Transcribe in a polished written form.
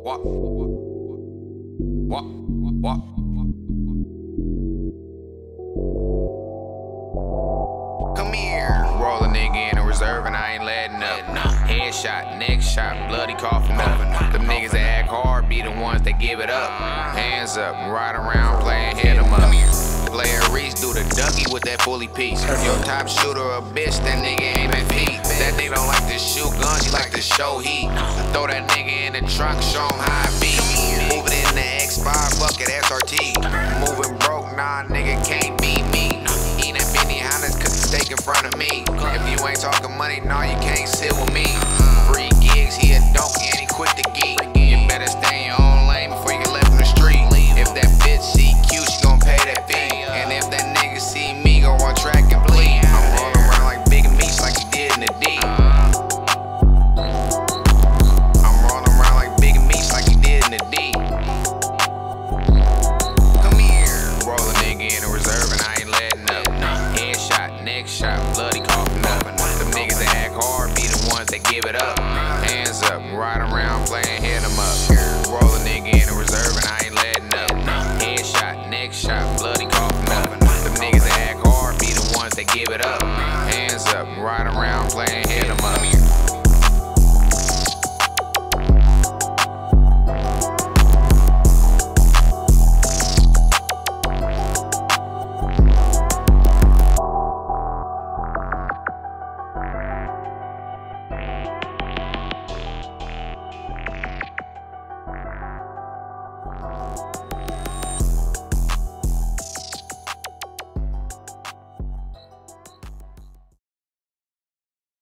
Come here. Roll a nigga in a reserve and I ain't letting up. Headshot, neck shot, bloody coughing up. Them niggas that act hard be the ones that give it up. Hands up, ride around playing hit 'em up. Player Reese do the ducky with that fully piece. Your top shooter a bitch, that nigga ain't in feet. That nigga don't like to shoot guns, he like to show heat. Throw that nigga in the trunk, show him how I beat. Moving in the X5 bucket, SRT. Moving broke, nah nigga can't beat me. Eating that Benihana's cause the steak in front of me. If you ain't talking money, nah you can't sit with me. Free gigs, he a donkey and he quick to geek. You better stay in your own lane before you get left in the street. If that bitch see cute, she gon' pay that fee. And if that nigga see me, gon' run track and bleed. I'm rolling around like Big Meats like he did in the D. I'm rolling around like Big Meats like he did in the D. Come here. Roll a nigga in a reserve and I ain't letting up. Headshot, neck shot, bloody coughing up. Them niggas that act hard be the ones that give it up. Hands up, ride around playing hit 'em up. Roll a nigga in a reserve and I ain't letting up. Headshot, neck shot, bloody coughing up. Them niggas that act hard be the ones that give it up. Hands up, ride around playing hit 'em up.